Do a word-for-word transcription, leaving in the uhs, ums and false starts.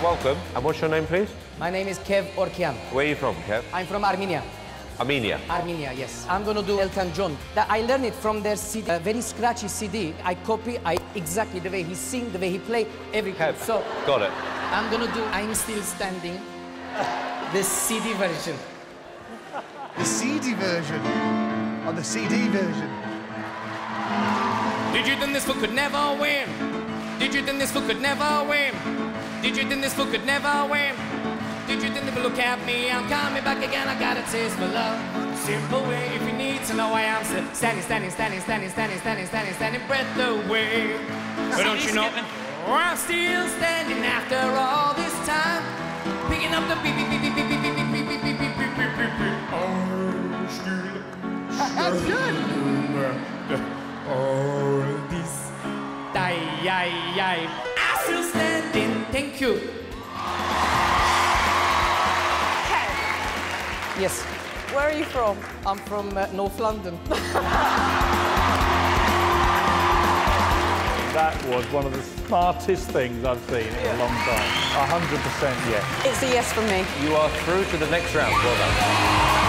welcome. And what's your name, please? My name is Kev Orkian. Where are you from, Kev? I'm from Armenia. Armenia? Armenia, yes. I'm gonna do Elton John. That I learned it from their C D, a very scratchy C D. I copy I exactly the way he sing, the way he play, everything. Kev, so got it. I'm gonna do I'm Still Standing, the C D version. The C D version? Or the C D version? Did you think this fool could never win? Did you think this fool could never win? Did you think this fool could never win? Did you think they would look at me? I'm coming back again, I got a taste for love. Simple way, if you need to know why I'm still standing, standing, standing, standing, standing, standing, standing, standing, breath away. But don't you know, I'm still standing after all this time. Picking up the beep, beep, beep, beep, beep, beep, beep, beep, beep, beep, beep, beep, beep, beep, beep. I'm still That's good. all this. Die, die, die. I'm still standing, thank you. Kev, Yes, where are you from? I'm from uh, North London. That was one of the smartest things I've seen in a long time. A hundred percent yes. It's a yes from me. You are through to the next round. Well done.